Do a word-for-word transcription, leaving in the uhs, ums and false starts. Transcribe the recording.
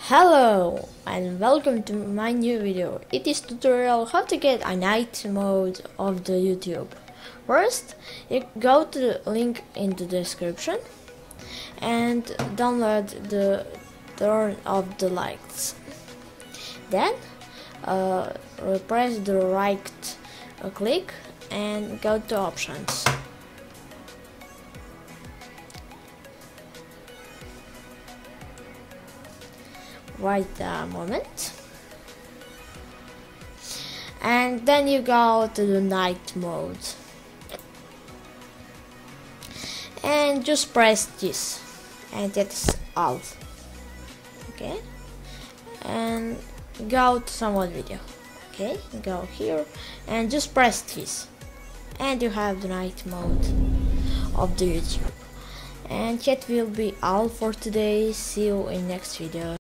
Hello and welcome to my new video. It is tutorial how to get a night mode of the YouTube. First, you go to the link in the description and download the turn off the lights. Then uh, press the right uh, click and go to options. Wait a moment, and then you go to the night mode and just press this, and that's all. Okay, and go to someone video. Okay, go here and just press this, and you have the night mode of the YouTube. And that will be all for today. See you in next video.